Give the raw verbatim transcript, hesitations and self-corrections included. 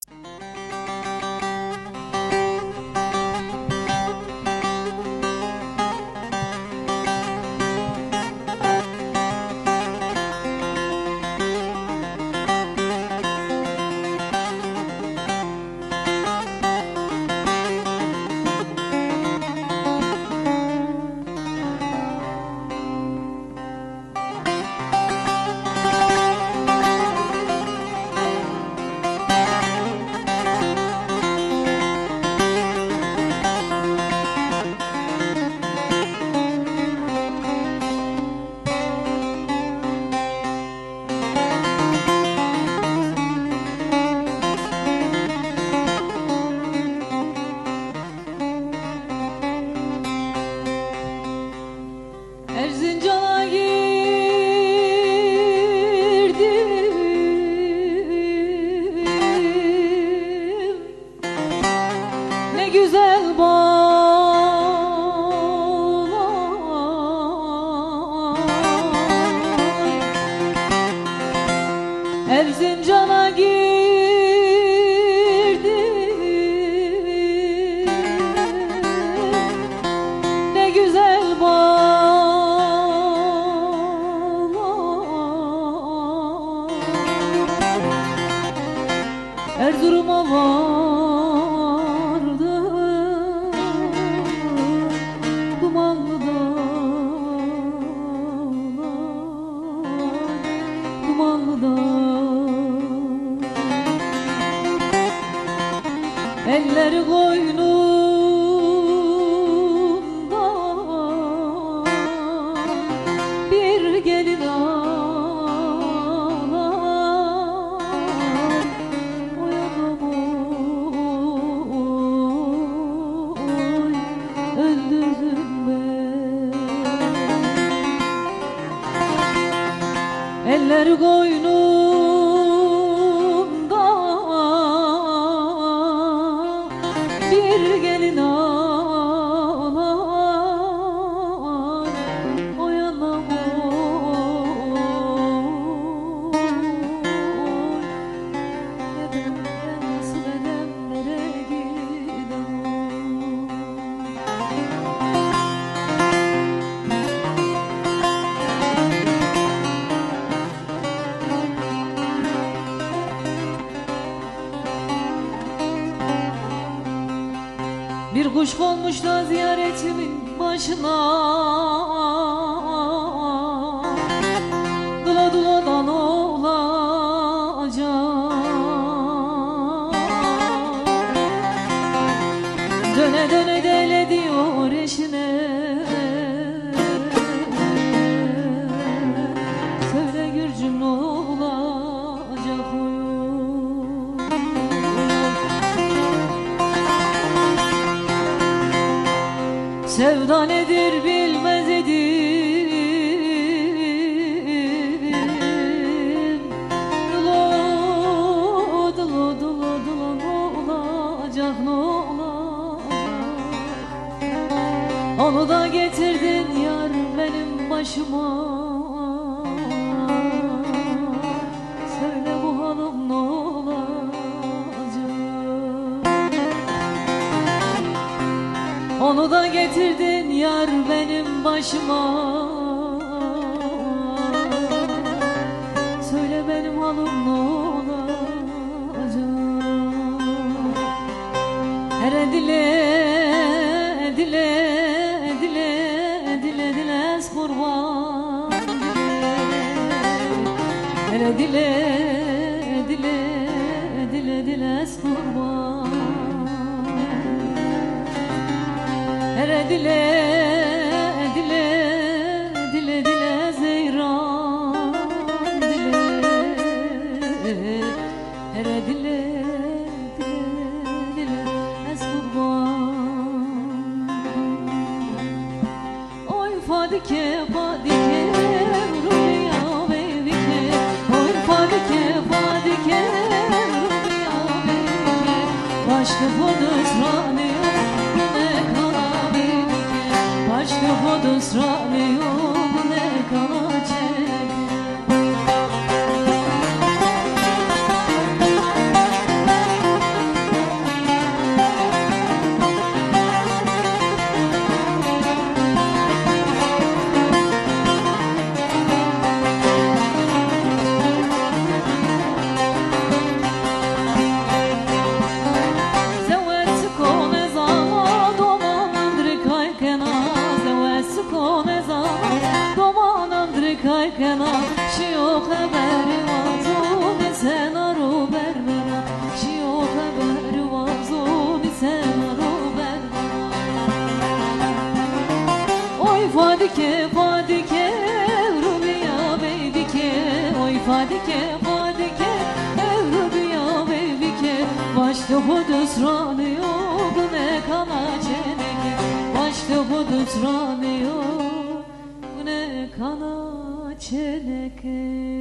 Erzincan'a girdim, ne güzel bağlar. Erzincan'a girdim, ne güzel bağlar. Erzurum'a vardım, dumanlı dağlar, dumanlı dağlar. Elleri koynumda bir gelin ağlar. Oyanam oy, öldürdün beni. Elleri koynumda bir gelin ağlar. Oyanam oy, edem nasıl edem nereye gidem. Bir kuş konmuş da ziyaretimin başına, dula duladan olacak. Döne döne dele diyor eşine, söyle Gürcüm ne olacak oy. Sevda nedir bilmez idim. Dula dula dula dula ne olacak ne olacak. Onu da getirdin yar benim başıma. Söyle bu halim ne olacak. Onu da getirdin yar benim başıma. Söyle benim halim ne olacak. Hele dile dile dile dile dile kurban dile. Hele dile dile dile dile kurban. Hele dile dile dile dile Zeyran dile. Hele dile dile dile ez kurban. Oy Fadike Fadike Ruhiya beyvike. Oy Fadike Fadike Ruhiya beyvike. Başka bu nısranı fadike fadike Rubiya beybike Oy fadike fadike Rubiya beybike Başta hudus ranıyor Bu ne kana çeneke Başta hudus ranıyor Bu ne kana çeneke